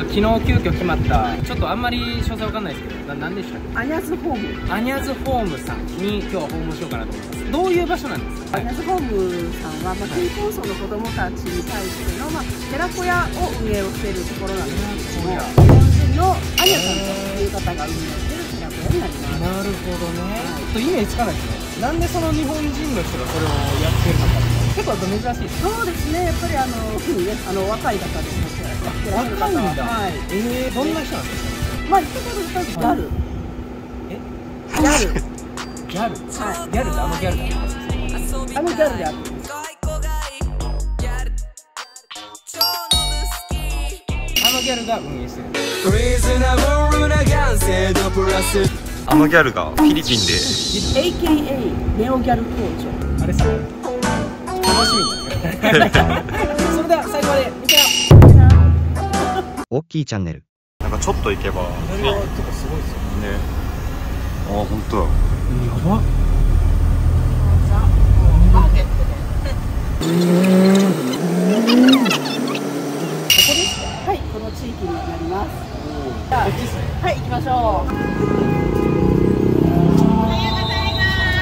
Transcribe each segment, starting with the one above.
昨日急遽決まったちょっとあんまり詳細わかんないですけど何でしたっけ。 アニャズホーム。 アニャズホームさんに今日は訪問しようかなと思います。どういう場所なんですか。 アニャズホームさんは、貧困層の子どもたちに対しての、寺子屋を運営をしているところなんですけども、日本人のアニャさんという方が運営している寺子屋になります。 なるほどね。ちょっとイメージつかないですね。なんでその日本人の人がそれをやってるのか結構珍しいです。 そうですね、やっぱり若い方でもやってらっしゃる方は。 若いんだ。 はい。 どんな人なんですか。 一言で言うとギャル。ギャル。 ギャル。はい。ギャルってあのギャルなんですか。 あのギャルであってます。 あのギャルが運営してる。 あのギャルがフィリピンで AKA ネオギャル校長。 あれさ、楽しみになる。それでは最後まで見てよ。 オッキーチャンネル。なんかちょっと行けば左側とかすごいですよね。 ね。あ、本当だ。 やば。 はい、この地域になります。じゃあ、はい、行きましょう。おはようございます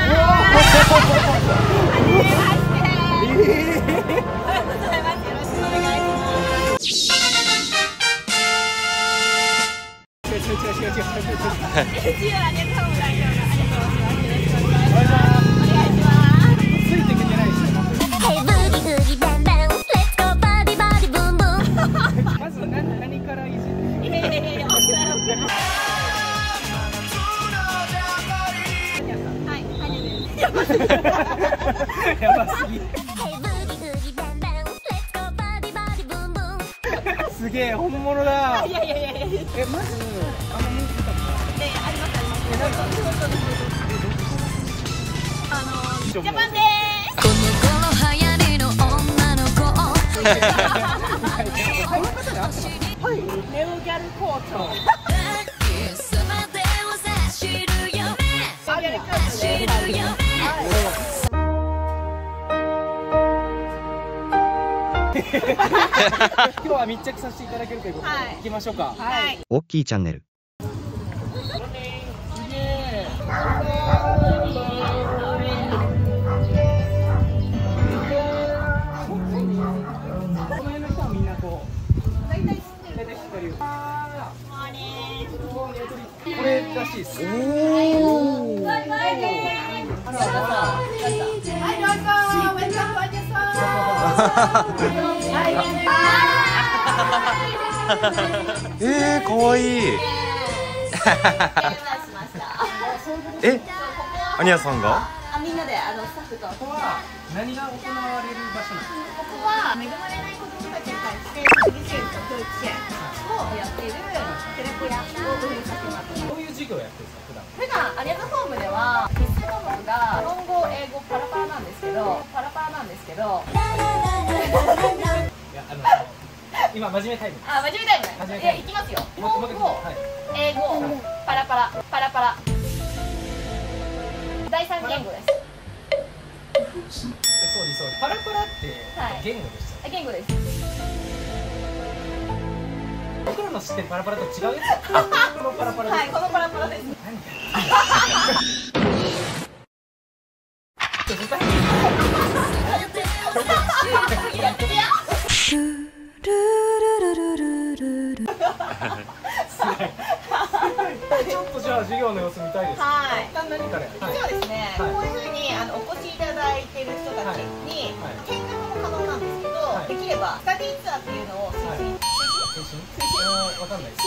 やばすぎ。すげえ本物だ。 いやいやいやいや。 まずあの人たちはね、ありますあります。ジャパンでーす。この頃流行りの女の子。はい、ネオギャル校長。 今日は密着させていただけるということで、行きましょうか。 はい。 オッキーチャンネル。 すげえ。この辺の人はみんなこう大体知ってる。これらしいです。おお。 かわいい。アニヤさんが？ みんなでスタッフと。 ここは何が行われる場所なんですか？ ここは恵まれない子どもたちに対して食事支援と教育支援をやっている寺子屋を運営させてもらってます。 どういう授業をやってるんですか？ 普段アニャズホームでは必須科目が日本語、英語、パラパラなんですけど、 いや今真面目タイム。 真面目タイム。いや、いきますよ。日本語、英語、パラパラ。第三言語です。 そうです。パラパラって言語でした。 言語です。 僕らの知ってるパラパラと違うやつ。このパラパラです。 はい、このパラパラです。 ちょっとじゃあ授業の様子見たいです。 はい。 何から実はですね、こういうふうにお越しいただいている人たちに見学も可能なんですけど、できればスタディツアーっていうのを推進わかんない。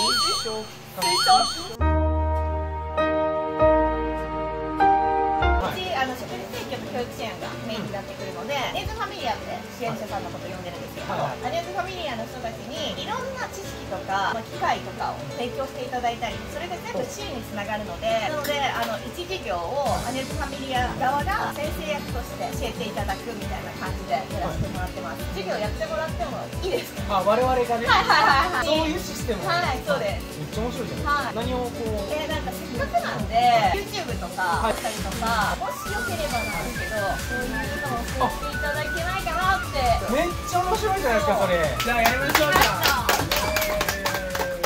食事提供と教育支援がメインになってくるので、ネーズファミリアって支援者さんのことを呼んでるんですけど、ネーズファミリアの人たちにいろんな知識とか機械とかを提供していただいたり、それが全部支援につながるので、一授業をネーズファミリア側が先生役として教えていただくみたいな感じでやらせてもらってます。授業やってもらってもいいですか？ 我々がね。 はい。 そういうシステム。 はい、そうです。 めっちゃ面白いじゃない。何をこう。 なんかせっかくなんで YouTube とかあったりとか、もしよければなんですけど、そういうのを教えていただけないかなって。 めっちゃ面白いじゃないですかそれ。じゃあやりましょう。じゃあ。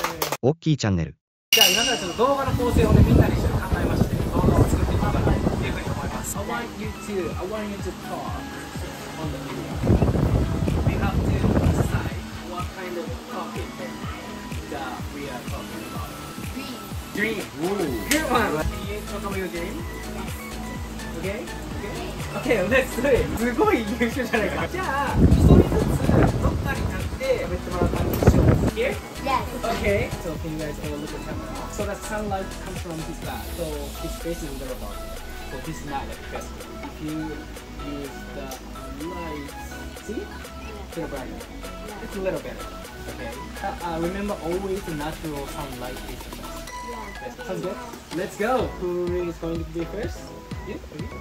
オッキーチャンネル。 じゃあ今からちょっと動画の構成をねみんなで一緒に考えまして動画を作っていこうかなというふうに思います。I want you to talk on the video. We have to decide what kind of topic that we are talking about. Dream. Good one. Can you talk about your dream? Okay? Okay, let's do it. すごい優秀じゃないか。じゃあ一人ずつどっかに立って喋ってもらう感じにしよう。Here? Yes. Okay, so can you guys all look at the camera? So the sunlight comes from this side, so it's facing the robot. So this is not like best. If you use the lights, see? To the bright. It's a little better. Okay. Remember always the natural sunlight is the best. Sounds good. Let's go. Who is going to be first? You? Okay.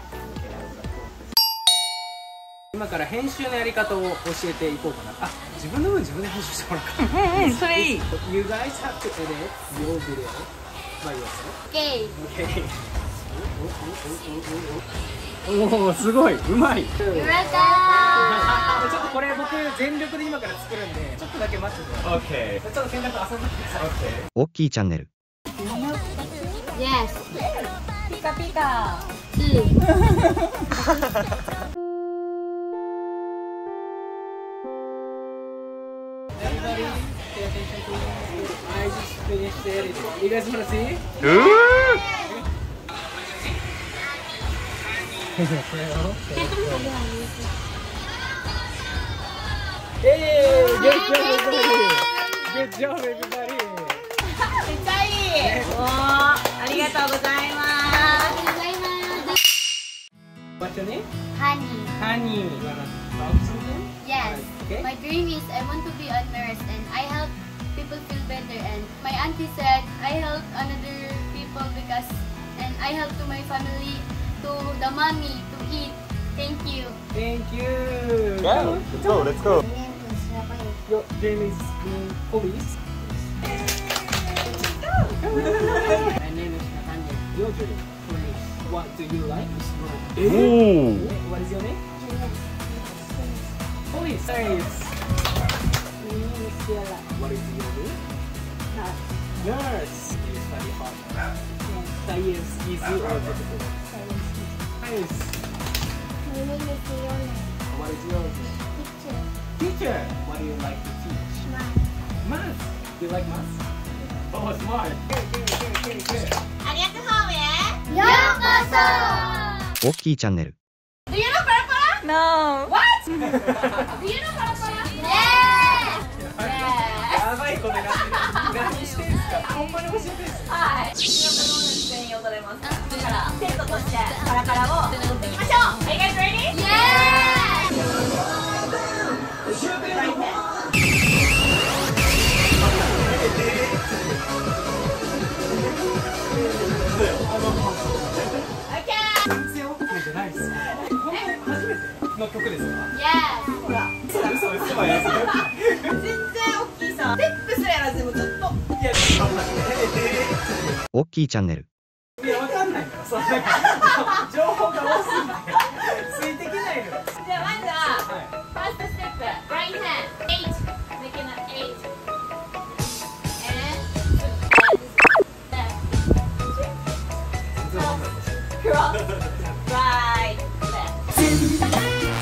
今から編集のやり方を教えていこうかな。あ、自分の分自分で編集してもらうか。うん、それいい。You guys have to edit your video by yourself. Okay. Okay. おお、すごい、うまい。ちょっとこれ僕全力で今から作るんで、ちょっとだけ待ってください。 Okay. ちょっと洗濯遊んでください。 Okay. オッキーチャンネル。 Yes. ピカピカ。 Everybody, pay attention to me. I just finished the editing. You guys wanna see? Hey, good job, everybody. Good job, everybody. めっちゃいい。おー、ありがとうございます。 What's your name? Honey. Honey. You wanna talk something? Yes. Okay. My dream is I want to be a nurse and I help people feel better. And my auntie said I help another people because and I help to my family, to the mommy, to eat. Thank you. Thank you. Yeah, let's go, let's go. Your dream is being police. My name is Nathaniel. Your dream, police. What do you like? Ooh. What is your name? Police. Nice. What is your name? Nurse. You study hard. Science easy or difficult? Science. What is your name? Teacher. What do you like to teach? Math. Do you like math? Oh, smart. Good. ありがとうホームへ。 ようこそ。 オッキーチャンネル。 Do you know パラパラ No. What? Do you know パラパラ Yes. やばいことになってる。何してんすか。ほんまに教えてんすか。 はい。新岡の全員踊れます。だから生徒としてカラカラを踊っていきましょう。Are you guys ready? Okay. 全然 OK じゃないっす。これ初めての曲ですか。 Yes. ほら。 嘘嘘はやす全然大きいさ。ステップすらやらずにもちょっと。 いや、 オッキーチャンネル。 いや、わかんないから。そう、なんか情報が多すぎてついてきないのよ。 じゃあまずはファーストステップ。Right hand. Eight. Making an eight. And left. Cross. Right. Left.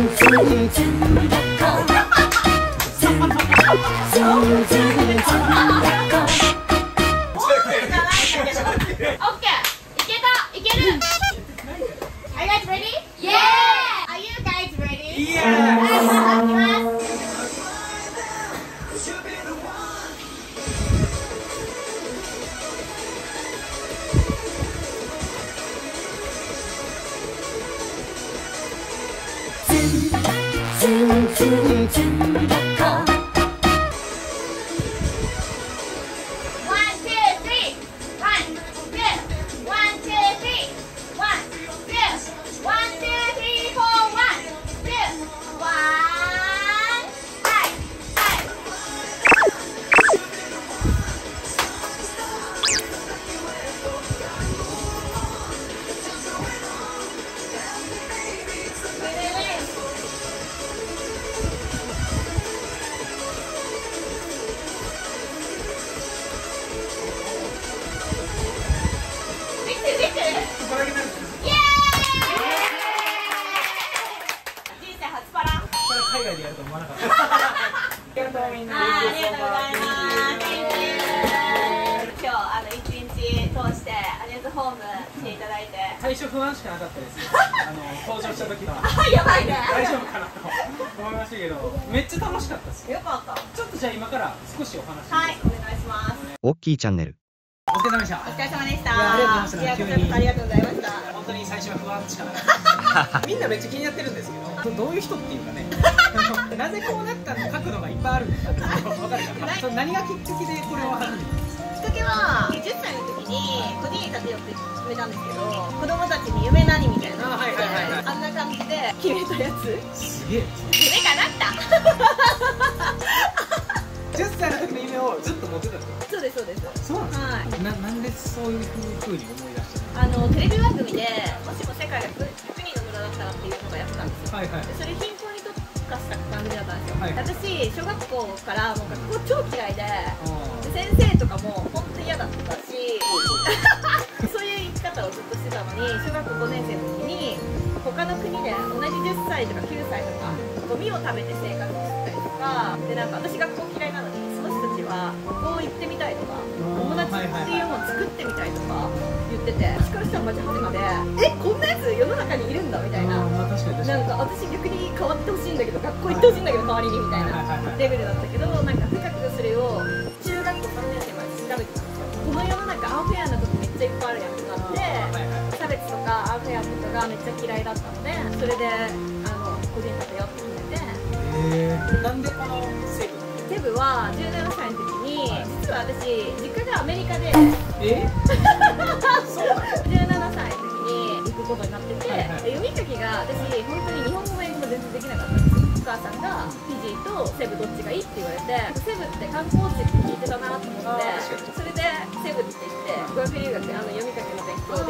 Okay. いけた。いける。Are you guys ready? Yeah. Are you guys ready? Yeah. いきます。One, two, three. One, two. One, two, three. One, two. One, two, three, four. One, two. One. Five. Five. Release. 海外でやると思わなかった。ありがとうみんな。 ありがとうございます。今日一日通してアニューズホーム来ていただいて、 最初不安しかなかったです。登場した時は。 やばいね。 大丈夫かなと思いましたけど、めっちゃ楽しかったです。 よかった。 ちょっとじゃあ今から少しお話し。 はい、お願いします。 オッキーチャンネル。 お疲れ様でした。 お疲れ様でした。 いやありがとうございました。 いやこちらこそありがとうございました。 本当に最初は不安しかなかった。みんなめっちゃ気になってるんですけど、どういう人っていうかね。なぜこうなったの角度がいっぱいあるんですか。わかるかな。それ何がきっかけでこれを始めたんですか。 きっかけは10歳の時に個人立てようって決めたんですけど、子供たちに夢何みたいなので、あんな感じで決めたやつ。 すげえ。 夢かなった。 10歳の時の夢をずっと持ってたんですか。 そうですそうです。 そうなんですか。 はい。 なんでそういう風に思い出したの。 テレビ番組でもしも世界が100人の村だったらっていうのがやってたんですよ。 はいはい。 でそれ貧困に特化した番組だったんですよ。 はい私小学校からもう学校超嫌いで、先生とかも本当に嫌だったしそういう生き方をずっとしてたのに、小学校5年生の時に他の国で同じ10歳とか9歳とかゴミを食べて生活してたりとかで、なんか私学校嫌いなのにその人たちはここ行ってみたいとか友達っていうのを作ってみたいとか言ってて、私からしたらマジ初めてこんなやつ世の中にいるんだみたいな。 まあ確かに確かに。 なんか私逆に変わってほしいんだけど学校行ってほしいんだけど代わりにみたいなレベルだったけど、なんか深くそれを中学校3年生まで調べてたんですよ。この世の中アンフェアなことめっちゃいっぱいあるやんってなって、差別とかアンフェアとかがめっちゃ嫌いだったので、それで個人立てようって決めて。 なんでこのセセブは17歳の時に、実は私実家がアメリカでそうなんですか。 17歳の時に行くことになってて、で読み書きが私本当に日本語も英語も全然できなかったんですよ。お母さんがフィジーとセブどっちがいいって言われて、セブって観光地って聞いてたなと思って、それでセブって言って語学留学読み書きの勉強で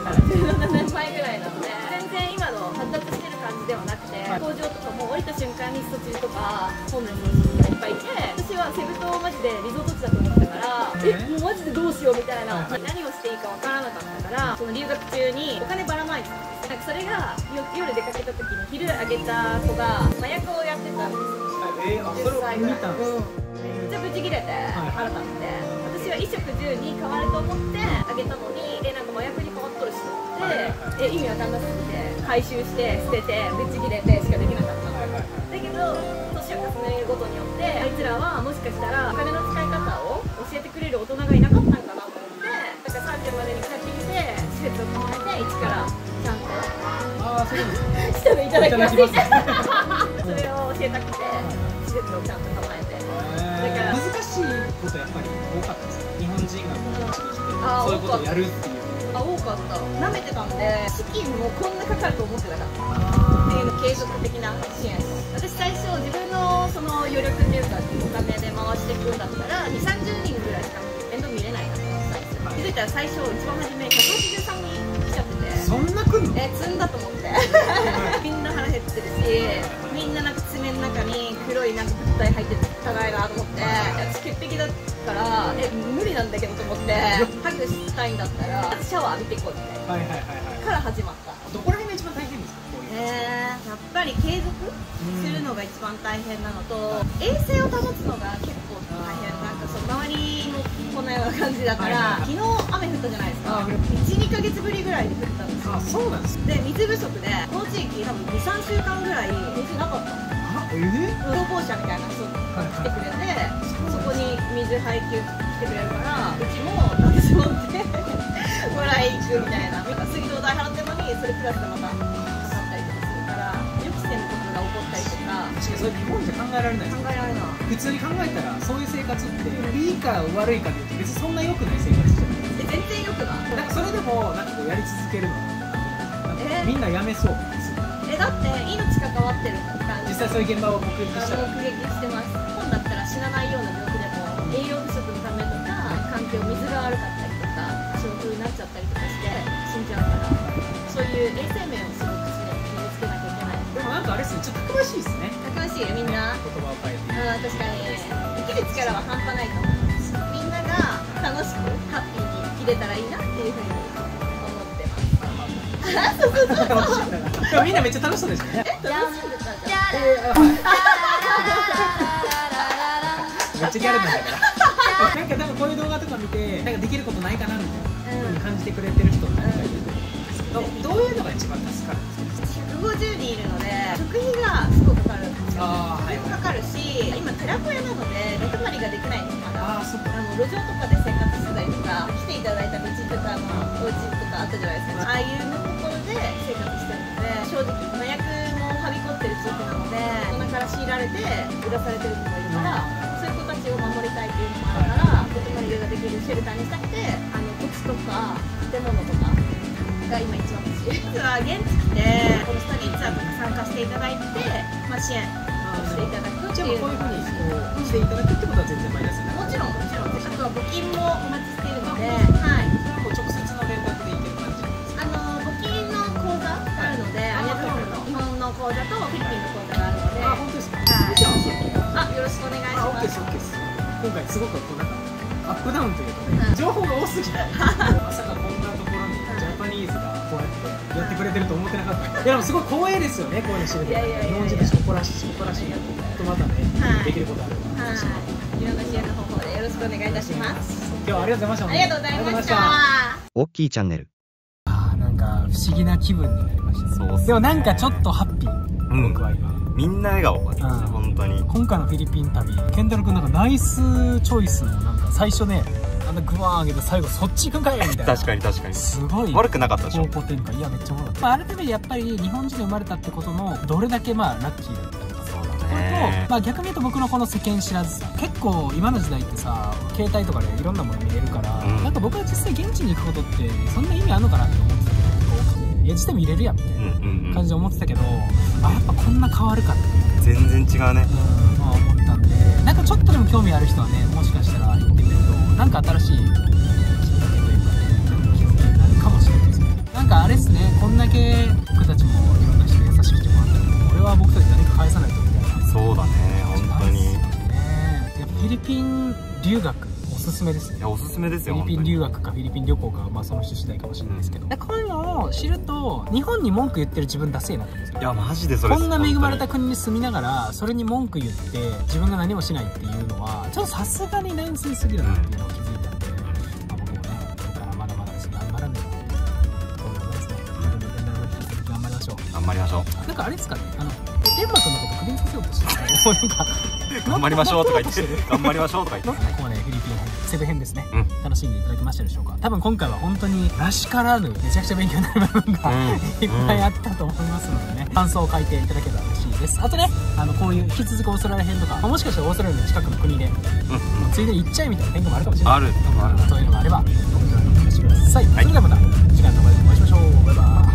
17年前ぐらいなので、全然今の発達してる感じではなくて、工場とかも降りた瞬間にスト中とかホームレスの人がいっぱいいて、私はセブ島マジでリゾート地だと思ってたから、もうマジでどうしようみたいな、何をしていいかわからなかったから、その留学中にお金ばらまいてたんです。なんかそれが夜出かけた時に昼あげた子が麻薬をやってたんですよ。 それを見たんですか。 めっちゃブチギレて腹立って、私は衣食住に変わると思ってあげたのに、なんか麻薬に変わっとるしと思って、意味わかんなすぎて回収して捨ててブチギレてしかできなかったの。だけど年を重ねることによってあいつらはもしかしたらお金の使い方を教えてくれる大人がいなかったんかなと思って、だから30までに帰ってきて施設を構えて一からちゃんと人でいただきますそれを教えたくて施設をちゃんと構えて、だから難しいことやっぱり多かったです。日本人がこっちに来てそういうことをやるっていう。 多かった。舐めてたんで資金もこんなかかると思ってなかったっていうの継続的な支援。私最初自分のその余力っていうかお金で回していくんだったら2、30人ぐらいしか面倒見れないなと思ってたんですよ。気づいたら最初一番初め183人来ちゃってて、 そんな来んの？ 積んだと思ってみんな腹減ってるし、みんななんか爪の中に黒いなんか物体入ってて汚いなと思って、私潔癖だから無理なんだけどと思って、ハグしたいんだったらシャワー浴びてこいってから始まった。 どこら辺が一番大変ですか？ やっぱり継続するのが一番大変なのと、衛生を保つのが結構大変。なんかそう周りもこんなような感じだから、昨日雨降ったじゃないですか。1、2ヶ月ぶりぐらいに降ったんですよ。 そうなんです。 で水不足でこの地域多分2、3週間ぐらい水なかったの。消防車みたいな人が来てくれて、そこに水配給来てくれるから、うちもなんでしまってもらい行くみたいな。水道代払ってるのにそれプラスでまたかかったりとかするから、予期せぬことが起こったりとか。 確かにそれ日本じゃ考えられないです。 考えられない。 普通に考えたらそういう生活っていいか悪いかでいうと別にそんな良くない生活じゃないですか。 全然良くない。 なんかそれでもなんかこうやり続けるのみんなやめそう。 だって命関わってる感じ。 実際そういう現場を目撃したら。 目撃してます。本だったら死なないような病気でも栄養不足のためとか環境水が悪かったりとか症状になっちゃったりとかして死んじゃうから、そういう衛生面をすごく身につけなきゃいけない。 でもなんかあれですね、ちょっとたくましいですね。 たくましいよみんな。 言葉を変えて。 確かに生きる力は半端ないと思います。みんなが楽しくハッピーに生きれたらいいなっていうふうに思ってます。そうそうそう。 でもみんなめっちゃ楽しそうでしたね。 楽しんでたじゃん。 めっちゃギャルなんだからなんか多分こういう動画とか見てなんかできることないかなみたいな風に感じてくれてる人何かいるんですけど、どういうのが一番助かるんですか ？150人いるので食費がすごくかかるんですよ。 あー、はい、 かかるし、今寺子屋なので寝泊まりができないんです。まだあー、そっか。 路上とかで生活してたりとか、来ていただいた道とかお家とかあったじゃないですか。ああいうところで生活してるので、正直麻薬もはびこってる地域なので、大人から強いられて売らされてる子もいるから、そういう子たちを守りたいっていうのもあるから、寝泊まりができるシェルターにしたくて、土地とか建物とかが今一番欲しい。実は現地来てこのスタディツアーとか参加していただいて、支援をしていただくっていう。 じゃあこういう風にこうしていただくってことは全然マイナスになる。 もちろんもちろん。あとは募金もお待ちしているので、はい。 もう直接の連絡でいける感じなんですか？ 募金の口座があるので、アニャズホームの日本の口座とフィリピンの口座があるので、 あ、本当ですか？ はい。よろしくお願いしあ、オッケーます。 です、オッケーです。今回すごくこうなんかアップダウンというかね、情報が多すぎてまさかこんなところにジャパニーズがこうやってやってくれてると思ってなかった。いやでもすごい光栄ですよね、こういうの知れて。日本人として誇らしい誇らしいとまたね、できることあるわ。 はい。いろんな支援の方法でよろしくお願いいたします。 今日はありがとうございました。 ありがとうございました。 オッキーチャンネル。 なんか不思議な気分になりました。そうっすね。でもなんかちょっとハッピー。僕は今。 みんな笑顔です、本当に。 今回のフィリピン旅、ケンタロウ君なんかナイスチョイスのなんか最初ね、グワーン上げて最後そっち行くんかいみたいな。 確かに確かに。 すごい悪くなかったでしょ。 方向転換。いやめっちゃおもろかった。改めてやっぱり日本人で生まれたってことのどれだけラッキーだったのか。 そうだね。 と逆に言うと僕のこの世間知らずさ、結構今の時代ってさ、携帯とかでいろんなもの見れるから、なんか僕は実際現地に行くことってそんな意味あるのかなって思ってたけど、いや実際見れるやんみたいな感じで思ってたけど、やっぱこんな変わるかって全然違うね。 思ったんで、なんかちょっとでも興味ある人はね、もしかしたら行ってみるとなんか新しいきっかけというかね、気づきになるかもしれないですけど、なんかあれっすね、こんだけ僕たちもいろんな人に優しくしてもらったら、これは僕たち何か返さないとみたいな。 そうだね、本当に。 やっぱフィリピン留学おすすめですね。 いやおすすめですよ。 フィリピン留学かフィリピン旅行か、その人次第かもしれないですけど、こういうのを知ると日本に文句言ってる自分ダセえなと思うんですよ。 いやマジでそれ。 こんな恵まれた国に住みながらそれに文句言って自分が何もしないっていうのはちょっとさすがに冷静すぎるなっていうのを気づいたんで、僕もねこれからまだまだですね、頑張らんでもこんなことですね。頑張りましょう。 頑張りましょう。 なんかあれですかね、デンマー君のことクビにさせようとしてるなんか頑張りましょうとか言って頑張りましょうとか言って、 ここまでフィリピン編セブ編ですね、楽しんでいただけましたでしょうか。多分今回は本当にらしからぬめちゃくちゃ勉強になる部分がいっぱいあったと思いますのでね、感想を書いていただければ嬉しいです。あとね、こういう引き続きオーストラリア編とか、もしかしたらオーストラリアの近くの国でついでに行っちゃえみたいな変化もあるかもしれない。そういうのがあればコメント欄にお願いしてください。それではまた次回の動画でお会いしましょう。バイバーイ。